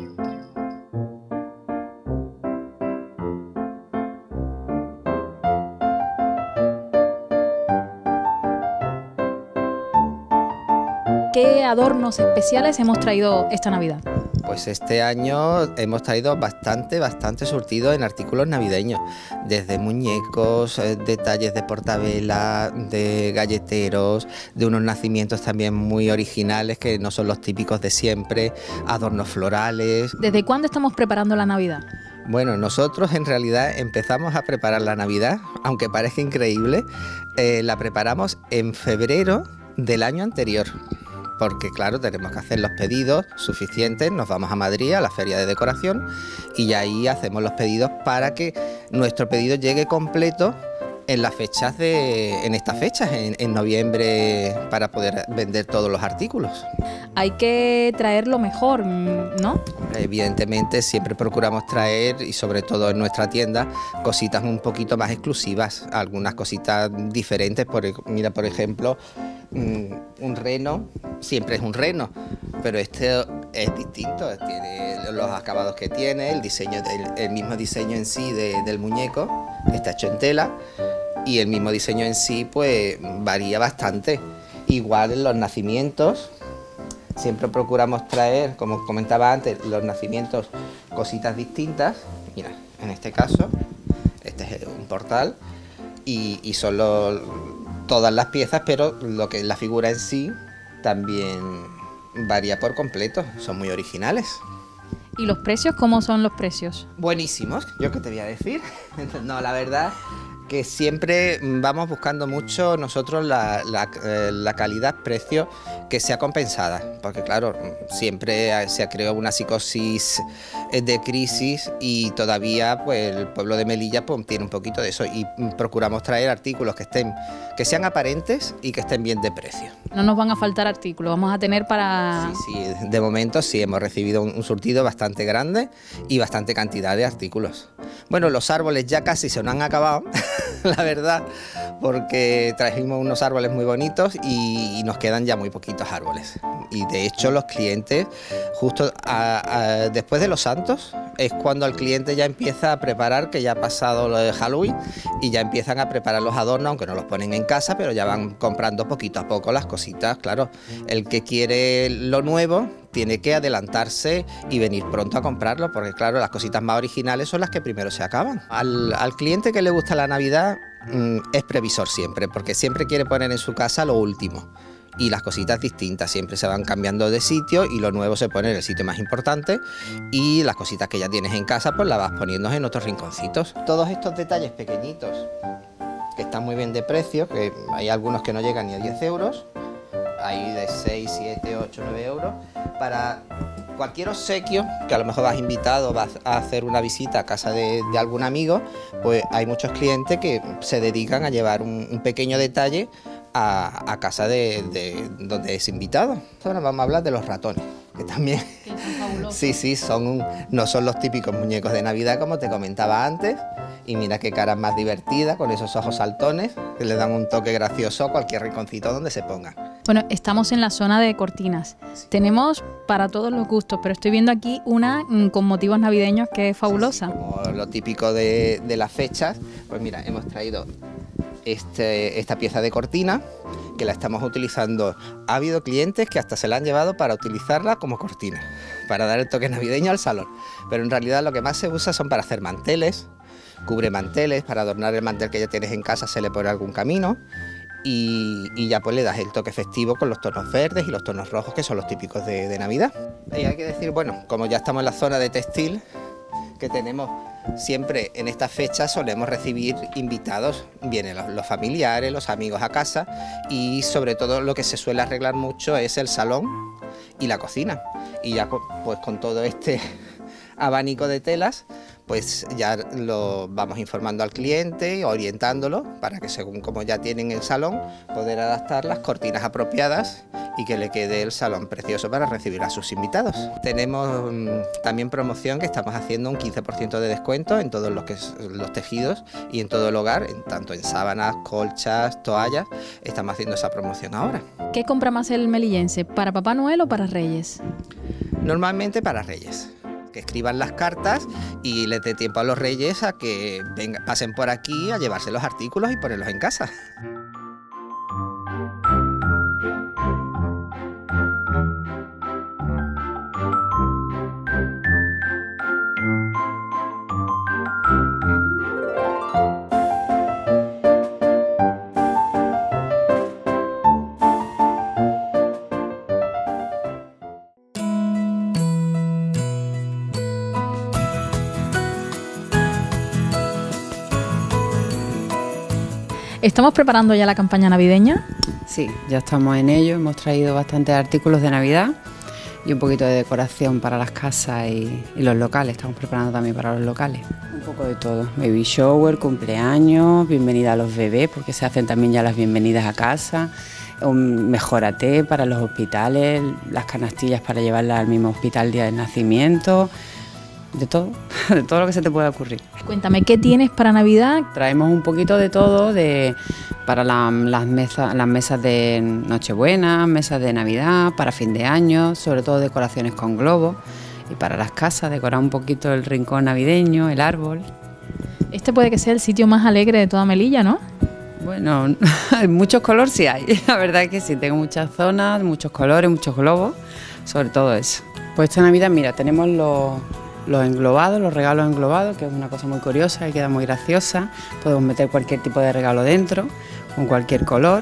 ¿Qué adornos especiales hemos traído esta Navidad? Pues este año hemos traído bastante, bastante surtido en artículos navideños, desde muñecos, eh, detalles de portabela, de galleteros, de unos nacimientos también muy originales que no son los típicos de siempre, adornos florales. ¿Desde cuándo estamos preparando la Navidad? Bueno, nosotros en realidad empezamos a preparar la Navidad, aunque parezca increíble, eh, la preparamos en febrero del año anterior. Porque claro, tenemos que hacer los pedidos suficientes, nos vamos a Madrid a la feria de decoración y ahí hacemos los pedidos para que nuestro pedido llegue completo en las fechas de, en estas fechas, en, en noviembre, para poder vender todos los artículos. Hay que traer lo mejor, ¿no? Evidentemente siempre procuramos traer, y sobre todo en nuestra tienda, cositas un poquito más exclusivas, algunas cositas diferentes. Por, mira, por ejemplo, un reno siempre es un reno, pero este es distinto, tiene los acabados que tiene, el diseño, el, el mismo diseño en sí de, del muñeco, está hecho en tela, y el mismo diseño en sí pues varía bastante. Igual en los nacimientos, siempre procuramos traer, como comentaba antes, los nacimientos, cositas distintas. Mira, en este caso, este es un portal y, y son los, todas las piezas, pero lo que es la figura en sí también varía por completo, son muy originales. ¿Y los precios? ¿Cómo son los precios? Buenísimos, ¿yo qué te voy a decir? No, la verdad que siempre vamos buscando mucho nosotros la, la, la calidad-precio que sea compensada, porque claro, siempre se ha creado una psicosis de crisis y todavía pues el pueblo de Melilla pues, tiene un poquito de eso y procuramos traer artículos que estén, que sean aparentes y que estén bien de precio. No nos van a faltar artículos, vamos a tener para... Sí, sí, de momento sí, hemos recibido un, un surtido bastante grande y bastante cantidad de artículos. Bueno, los árboles ya casi se nos han acabado, la verdad, porque trajimos unos árboles muy bonitos y, y nos quedan ya muy poquitos árboles. Y de hecho los clientes, justo a, a, después de los Santos, es cuando el cliente ya empieza a preparar, que ya ha pasado lo de Halloween, y ya empiezan a preparar los adornos, aunque no los ponen en casa, pero ya van comprando poquito a poco las cositas. Claro, el que quiere lo nuevo tiene que adelantarse y venir pronto a comprarlo, porque claro, las cositas más originales son las que primero se acaban. Al, al cliente que le gusta la Navidad mmm, es previsor siempre, porque siempre quiere poner en su casa lo último. Y las cositas distintas siempre se van cambiando de sitio y lo nuevo se pone en el sitio más importante y las cositas que ya tienes en casa pues las vas poniendo en otros rinconcitos. Todos estos detalles pequeñitos que están muy bien de precio, que hay algunos que no llegan ni a diez euros, hay de seis, siete, ocho, nueve euros, para cualquier obsequio, que a lo mejor vas invitado, vas a hacer una visita a casa de, de algún amigo, pues hay muchos clientes que se dedican a llevar un, un pequeño detalle A, a casa de, de donde es invitado. Ahora vamos a hablar de los ratones, que también que son fabulosos. Sí, sí, son un, no son los típicos muñecos de Navidad como te comentaba antes, y mira qué cara más divertida con esos ojos saltones que le dan un toque gracioso a cualquier rinconcito donde se pongan. Bueno, estamos en la zona de cortinas. Sí. Tenemos para todos los gustos, pero estoy viendo aquí una mm, con motivos navideños que es fabulosa. Sí, sí, como lo típico de, de las fechas, pues mira, hemos traído este, esta pieza de cortina, que la estamos utilizando. Ha habido clientes que hasta se la han llevado para utilizarla como cortina, para dar el toque navideño al salón. Pero en realidad lo que más se usa son para hacer manteles, cubre manteles, para adornar el mantel que ya tienes en casa se le pone algún camino. Y, y ya pues le das el toque festivo con los tonos verdes y los tonos rojos, que son los típicos de, de Navidad. Y hay que decir, bueno, como ya estamos en la zona de textil, que tenemos siempre en estas fechas, solemos recibir invitados, vienen los, los familiares, los amigos a casa, y sobre todo lo que se suele arreglar mucho es el salón y la cocina. Y ya pues con todo este abanico de telas, pues ya lo vamos informando al cliente, orientándolo para que según como ya tienen el salón, poder adaptar las cortinas apropiadas y que le quede el salón precioso para recibir a sus invitados. Tenemos mmm, también promoción, que estamos haciendo un quince por ciento de descuento en todos los, que, los tejidos y en todo el hogar, en, tanto en sábanas, colchas, toallas. Estamos haciendo esa promoción ahora. ¿Qué compra más el melillense, para Papá Noel o para Reyes? Normalmente para Reyes. Que escriban las cartas y les dé tiempo a los Reyes a que venga, pasen por aquí a llevarse los artículos y ponerlos en casa. ¿Estamos preparando ya la campaña navideña? Sí, ya estamos en ello. Hemos traído bastantes artículos de Navidad y un poquito de decoración para las casas y, y los locales. Estamos preparando también para los locales. Un poco de todo. Baby shower, cumpleaños, bienvenida a los bebés, porque se hacen también ya las bienvenidas a casa. Un mejorate para los hospitales, las canastillas para llevarlas al mismo hospital día del nacimiento. De todo, de todo lo que se te pueda ocurrir. Cuéntame, ¿qué tienes para Navidad? Traemos un poquito de todo de, para la, las, mesas, las mesas de Nochebuena, mesas de Navidad, para fin de año, sobre todo decoraciones con globos. Y para las casas, decorar un poquito el rincón navideño, el árbol. Este puede que sea el sitio más alegre de toda Melilla, ¿no? Bueno, muchos colores sí hay. La verdad es que sí, tengo muchas zonas, muchos colores, muchos globos, sobre todo eso. Pues esta Navidad, mira, tenemos los... los englobados, los regalos englobados, que es una cosa muy curiosa y queda muy graciosa. Podemos meter cualquier tipo de regalo dentro, con cualquier color.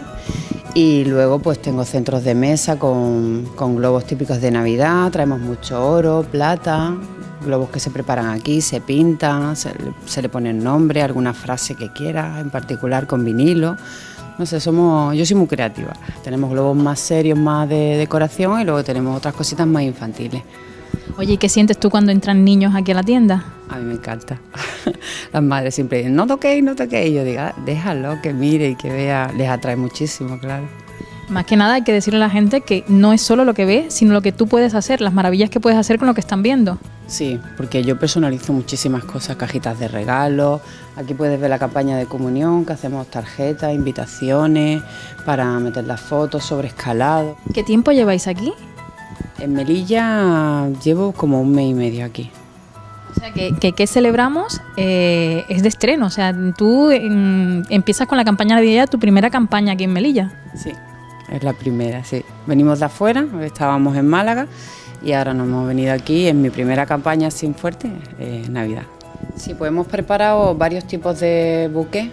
Y luego pues tengo centros de mesa con, con globos típicos de Navidad. Traemos mucho oro, plata, globos que se preparan aquí, se pintan, se, se le pone el nombre, alguna frase que quiera, en particular con vinilo. No sé, somos, yo soy muy creativa. Tenemos globos más serios, más de decoración, y luego tenemos otras cositas más infantiles. Oye, ¿y qué sientes tú cuando entran niños aquí a la tienda? A mí me encanta. Las madres siempre dicen, no toquéis, no toquéis. Y yo digo, ah, déjalo, que mire y que vea. Les atrae muchísimo, claro. Más que nada hay que decirle a la gente que no es solo lo que ve, sino lo que tú puedes hacer, las maravillas que puedes hacer con lo que están viendo. Sí, porque yo personalizo muchísimas cosas, cajitas de regalos. Aquí puedes ver la campaña de comunión, que hacemos tarjetas, invitaciones, para meter las fotos, sobre escalado. ¿Qué tiempo lleváis aquí? En Melilla llevo como un mes y medio aquí. O sea, que, que, que celebramos eh, es de estreno. O sea, tú en, empiezas con la campaña navideña, tu primera campaña aquí en Melilla. Sí, es la primera, sí. Venimos de afuera, estábamos en Málaga y ahora nos hemos venido aquí. Es mi primera campaña sin fuerte, eh, Navidad. Sí, pues hemos preparado varios tipos de buques,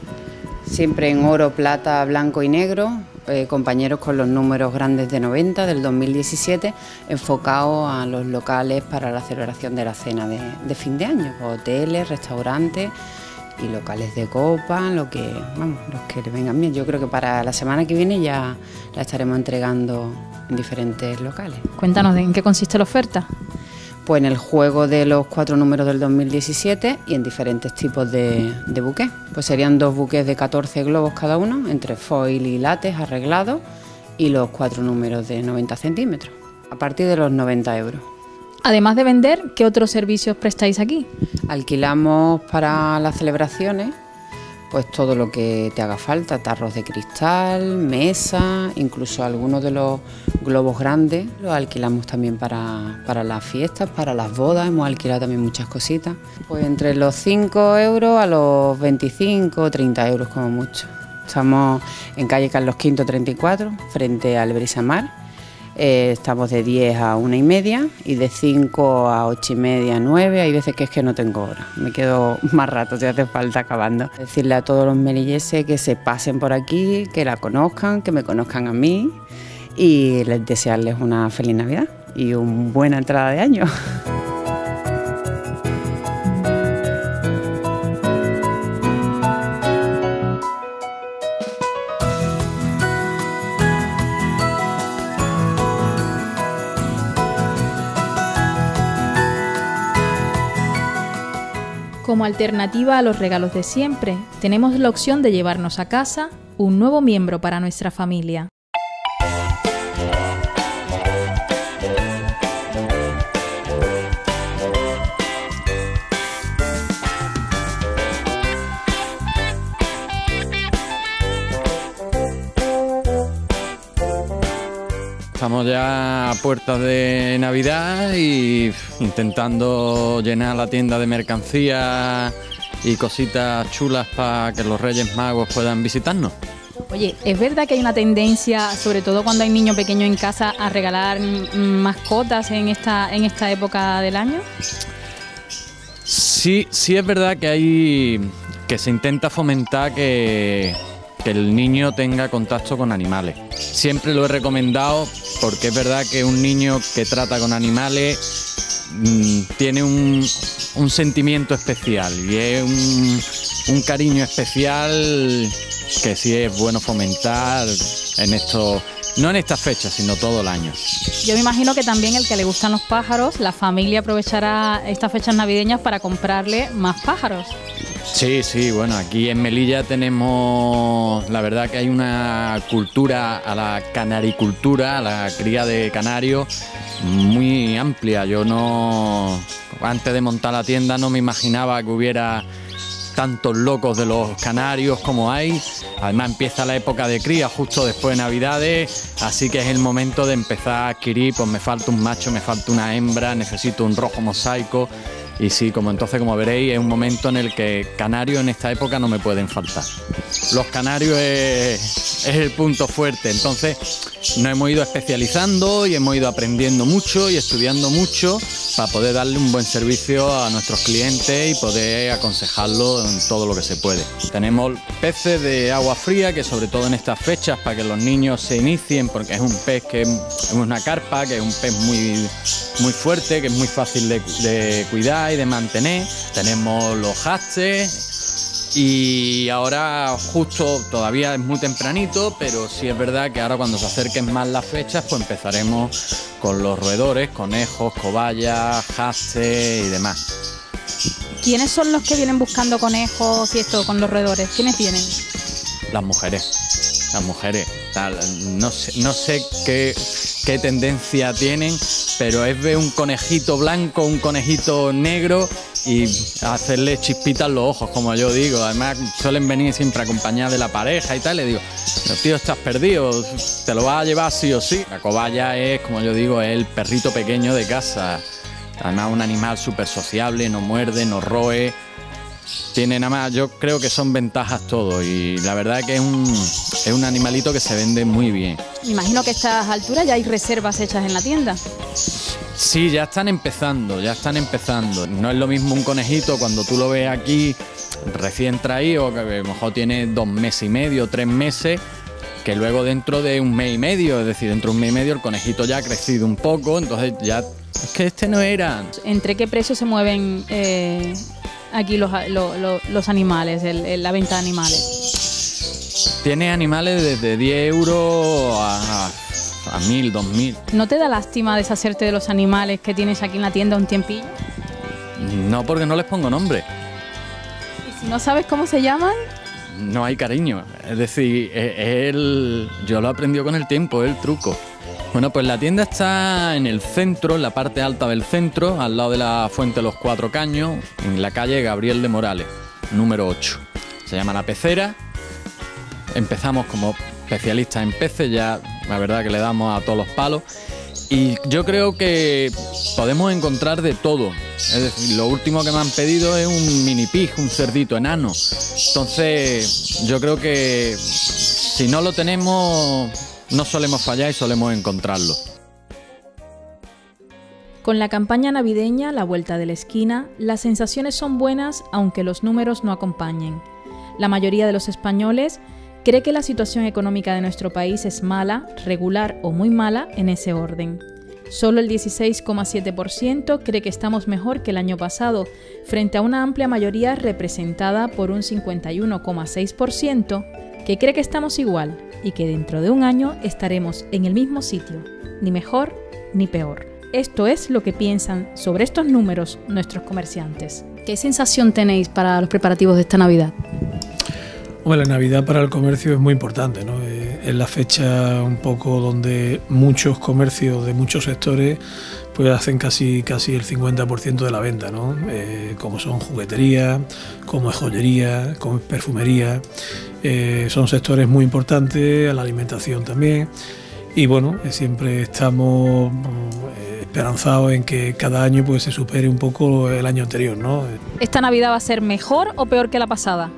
siempre en oro, plata, blanco y negro. Eh, compañeros con los números grandes de noventa del dos mil diecisiete, enfocados a los locales para la celebración de la cena de, de fin de año, hoteles, restaurantes y locales de copa, lo que, vamos, los que le vengan bien. Yo creo que para la semana que viene ya la estaremos entregando en diferentes locales. Cuéntanos, ¿en qué consiste la oferta? Pues en el juego de los cuatro números del dos mil diecisiete y en diferentes tipos de, de buques. Pues serían dos buques de catorce globos cada uno, entre foil y látex arreglados, y los cuatro números de noventa centímetros, a partir de los noventa euros. Además de vender, ¿qué otros servicios prestáis aquí? Alquilamos para las celebraciones, pues todo lo que te haga falta, tarros de cristal, mesa, incluso algunos de los globos grandes los alquilamos también para, para las fiestas, para las bodas, hemos alquilado también muchas cositas. Pues entre los cinco euros a los veinticinco o treinta euros como mucho. Estamos en calle Carlos quinto treinta y cuatro, frente al Brisamar. Eh, estamos de diez a una y media y de cinco a ocho y media, nueve. Hay veces que es que no tengo hora, me quedo más rato si hace falta acabando. Decirle a todos los melilleses que se pasen por aquí, que la conozcan, que me conozcan a mí y les desearles una feliz Navidad y una buena entrada de año. Como alternativa a los regalos de siempre, tenemos la opción de llevarnos a casa un nuevo miembro para nuestra familia. Estamos ya a puertas de Navidad y intentando llenar la tienda de mercancía y cositas chulas para que los Reyes Magos puedan visitarnos. Oye, ¿es verdad que hay una tendencia, sobre todo cuando hay niños pequeños en casa, a regalar mascotas en esta, en esta época del año? Sí, sí es verdad que hay que se intenta fomentar que, que el niño tenga contacto con animales. Siempre lo he recomendado porque es verdad que un niño que trata con animales mmm, tiene un, un sentimiento especial y es un, un cariño especial que sí es bueno fomentar en esto, no en estas fechas, sino todo el año. Yo me imagino que también el que le gustan los pájaros, la familia aprovechará estas fechas navideñas para comprarle más pájaros. Sí, sí, bueno, aquí en Melilla tenemos, la verdad que hay una cultura a la canaricultura, a la cría de canarios muy amplia. Yo no, antes de montar la tienda no me imaginaba que hubiera tantos locos de los canarios como hay. Además empieza la época de cría justo después de Navidades, así que es el momento de empezar a adquirir, pues me falta un macho, me falta una hembra, necesito un rojo mosaico. Y sí, como entonces, como veréis, es un momento en el que canarios en esta época no me pueden faltar. Los canarios es, es el punto fuerte, entonces nos hemos ido especializando y hemos ido aprendiendo mucho y estudiando mucho para poder darle un buen servicio a nuestros clientes y poder aconsejarlos en todo lo que se puede. Tenemos peces de agua fría, que sobre todo en estas fechas, para que los niños se inicien, porque es un pez que es una carpa, que es un pez muy, muy fuerte, que es muy fácil de, de cuidar y de mantener. Tenemos los hastes y ahora justo todavía es muy tempranito, pero sí es verdad que ahora cuando se acerquen más las fechas pues empezaremos con los roedores, conejos, cobayas, hastes y demás. ¿Quiénes son los que vienen buscando conejos y esto con los roedores? ¿Quiénes vienen? Las mujeres, las mujeres. Tal, no sé, no sé qué, qué tendencia tienen, pero es ver un conejito blanco, un conejito negro y hacerle chispitas los ojos, como yo digo. Además suelen venir siempre acompañadas de la pareja y tal. Le digo, no, tío, estás perdido, te lo vas a llevar sí o sí. La cobaya es, como yo digo, es el perrito pequeño de casa. Además un animal súper sociable, no muerde, no roe. Tiene nada más, yo creo que son ventajas todo y la verdad que es un, es un animalito que se vende muy bien. Imagino que a estas alturas ya hay reservas hechas en la tienda. Sí, ya están empezando, ya están empezando. No es lo mismo un conejito cuando tú lo ves aquí recién traído, que a lo mejor tiene dos meses y medio, tres meses, que luego dentro de un mes y medio, es decir, dentro de un mes y medio el conejito ya ha crecido un poco, entonces ya, es que este no era. ¿Entre qué precios se mueven eh, aquí los, los, los animales, el, el, la venta de animales? Tiene animales desde diez euros a... a mil, dos mil. ¿No te da lástima deshacerte de los animales que tienes aquí en la tienda un tiempillo? No, porque no les pongo nombre. ¿Y si no sabes cómo se llaman? No hay cariño. Es decir, es el... yo lo he aprendido con el tiempo, es el truco. Bueno, pues la tienda está en el centro, en la parte alta del centro, al lado de la Fuente de los Cuatro Caños, en la calle Gabriel de Morales, número ocho. se llama La Pecera. Empezamos como especialistas en peces, ya la verdad que le damos a todos los palos. Y yo creo que podemos encontrar de todo. Es decir, lo último que me han pedido es un mini pig, un cerdito enano. Entonces, yo creo que si no lo tenemos, no solemos fallar y solemos encontrarlo. Con la campaña navideña, la vuelta de la esquina, las sensaciones son buenas aunque los números no acompañen. La mayoría de los españoles cree que la situación económica de nuestro país es mala, regular o muy mala en ese orden. Solo el dieciséis coma siete por ciento cree que estamos mejor que el año pasado, frente a una amplia mayoría representada por un cincuenta y uno coma seis por ciento que cree que estamos igual y que dentro de un año estaremos en el mismo sitio, ni mejor ni peor. Esto es lo que piensan sobre estos números nuestros comerciantes. ¿Qué sensación tenéis para los preparativos de esta Navidad? Bueno, la Navidad para el comercio es muy importante, ¿no? Es la fecha un poco donde muchos comercios de muchos sectores pues hacen casi, casi el cincuenta por ciento de la venta, ¿no? Eh, como son juguetería, como es joyería, como es perfumería. Eh, son sectores muy importantes, la alimentación también. Y bueno, siempre estamos eh, esperanzados en que cada año pues, se supere un poco el año anterior, ¿no? ¿Esta Navidad va a ser mejor o peor que la pasada?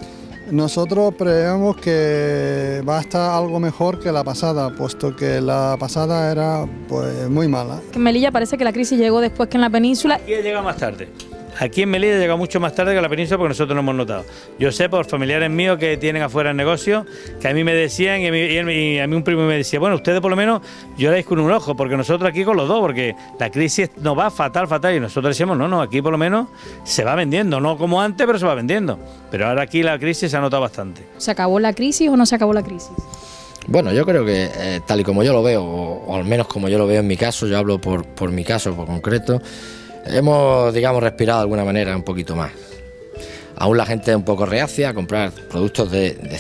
Nosotros preveemos que va a estar algo mejor que la pasada, puesto que la pasada era pues muy mala. En Melilla parece que la crisis llegó después que en la península. Aquí llega más tarde. Aquí en Melilla llega mucho más tarde que en la península porque nosotros no hemos notado. Yo sé por familiares míos que tienen afuera el negocio, que a mí me decían y a mí, y a mí un primo me decía, bueno, ustedes por lo menos lloráis con un ojo, porque nosotros aquí con los dos, porque la crisis nos va fatal, fatal, y nosotros decíamos, no, no, aquí por lo menos se va vendiendo, no como antes, pero se va vendiendo. Pero ahora aquí la crisis se ha notado bastante. ¿Se acabó la crisis o no se acabó la crisis? Bueno, yo creo que eh, tal y como yo lo veo, o, o al menos como yo lo veo en mi caso, yo hablo por, por mi caso, por concreto, hemos, digamos, respirado de alguna manera un poquito más. Aún la gente es un poco reacia a comprar productos de, de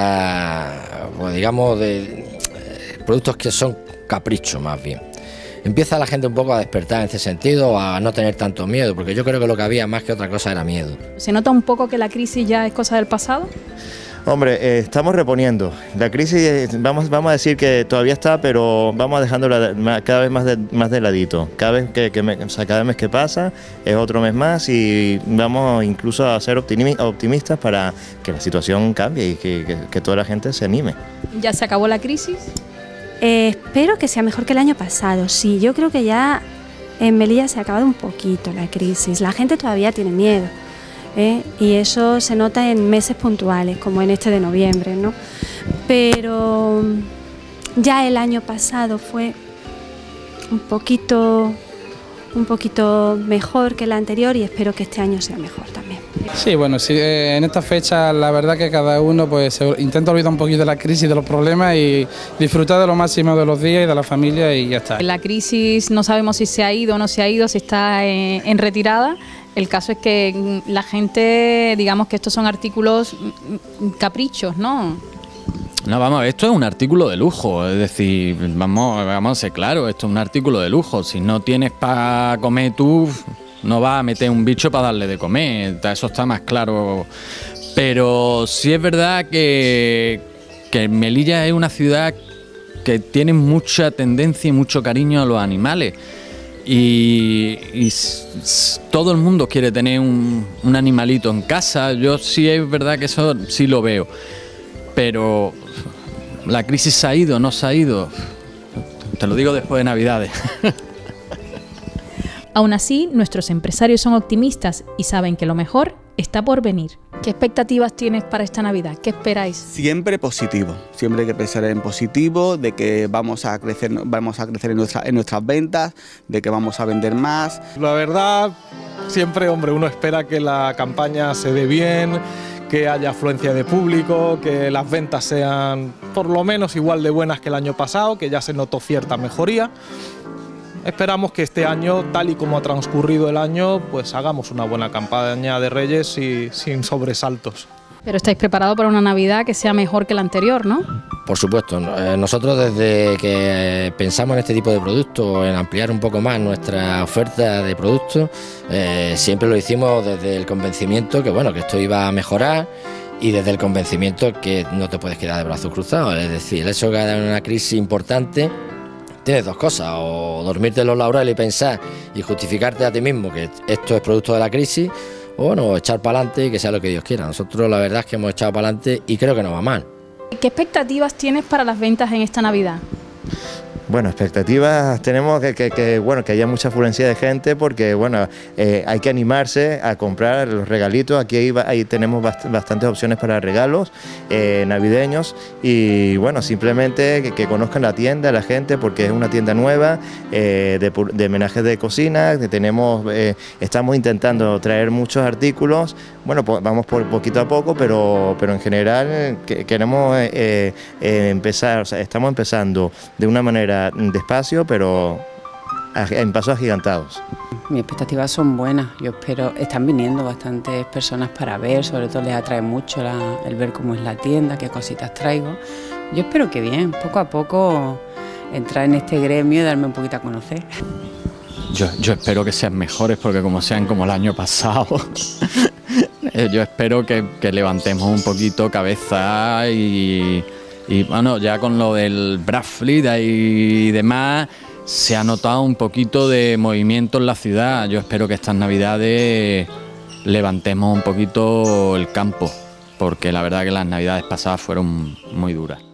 cierta, pues digamos, de eh, productos que son caprichos más bien. Empieza la gente un poco a despertar en ese sentido, a no tener tanto miedo, porque yo creo que lo que había más que otra cosa era miedo. ¿Se nota un poco que la crisis ya es cosa del pasado? Hombre, eh, estamos reponiendo. La crisis, eh, vamos, vamos a decir que todavía está, pero vamos dejándola cada vez más de, más de ladito. Cada vez que, que me, o sea, cada mes que pasa es otro mes más y vamos incluso a ser optimistas para que la situación cambie y que, que, que toda la gente se anime. ¿Ya se acabó la crisis? Eh, espero que sea mejor que el año pasado. Sí, yo creo que ya en Melilla se ha acabado un poquito la crisis. La gente todavía tiene miedo. ¿Eh? Y eso se nota en meses puntuales, como en este de noviembre, ¿no? Pero ya el año pasado fue un poquito, un poquito mejor que el anterior y espero que este año sea mejor también. Sí, bueno, sí, eh, en esta fecha la verdad que cada uno pues se intenta olvidar un poquito de la crisis, de los problemas y disfrutar de lo máximo de los días y de la familia y ya está. La crisis no sabemos si se ha ido o no se ha ido, si está en, en retirada. El caso es que la gente, digamos que estos son artículos caprichos, ¿no? No, vamos a ver, esto es un artículo de lujo, es decir, vamos, vamos a ser claros, esto es un artículo de lujo. Si no tienes para comer tú, no vas a meter un bicho para darle de comer, eso está más claro. Pero sí es verdad que, que Melilla es una ciudad que tiene mucha tendencia y mucho cariño a los animales. Y, y s todo el mundo quiere tener un, un animalito en casa. Yo sí es verdad que eso sí lo veo, pero la crisis se ha ido, no se ha ido, te lo digo después de Navidades. Aún así, nuestros empresarios son optimistas y saben que lo mejor está por venir. ¿Qué expectativas tienes para esta Navidad? ¿Qué esperáis? Siempre positivo, siempre hay que pensar en positivo, de que vamos a crecer, vamos a crecer en, nuestra, en nuestras ventas, de que vamos a vender más. La verdad, siempre, hombre, uno espera que la campaña se dé bien, que haya afluencia de público, que las ventas sean por lo menos igual de buenas que el año pasado, que ya se notó cierta mejoría. Esperamos que este año, tal y como ha transcurrido el año, pues hagamos una buena campaña de Reyes y sin sobresaltos. Pero estáis preparados para una Navidad que sea mejor que la anterior, ¿no? Por supuesto, nosotros desde que pensamos en este tipo de productos, en ampliar un poco más nuestra oferta de productos, eh, siempre lo hicimos desde el convencimiento que bueno, que esto iba a mejorar y desde el convencimiento que no te puedes quedar de brazos cruzados. Es decir, eso que en una crisis importante tienes dos cosas: o dormirte en los laureles y pensar y justificarte a ti mismo que esto es producto de la crisis, o bueno, echar para adelante y que sea lo que Dios quiera. Nosotros la verdad es que hemos echado para adelante y creo que no va mal. ¿Qué expectativas tienes para las ventas en esta Navidad? Bueno, expectativas tenemos que, que, que, bueno, que haya mucha afluencia de gente, porque bueno, eh, hay que animarse a comprar los regalitos. Aquí hay, ahí tenemos bast bastantes opciones para regalos eh, navideños, y bueno, simplemente que, que conozcan la tienda, la gente, porque es una tienda nueva eh, de, de menajes de cocina. Que tenemos, eh, estamos intentando traer muchos artículos. Bueno, pues vamos por poquito a poco, pero, pero en general que, queremos eh, eh, empezar, o sea, estamos empezando de una manera despacio, pero en pasos agigantados. Mis expectativas son buenas. Yo espero, están viniendo bastantes personas para ver, sobre todo les atrae mucho la, el ver cómo es la tienda, qué cositas traigo. Yo espero que bien, poco a poco entrar en este gremio y darme un poquito a conocer. Yo, yo espero que sean mejores, porque como sean como el año pasado, yo espero que, que levantemos un poquito cabeza y, y bueno, ya con lo del Bradfleet y demás, se ha notado un poquito de movimiento en la ciudad. Yo espero que estas navidades levantemos un poquito el campo, porque la verdad que las navidades pasadas fueron muy duras.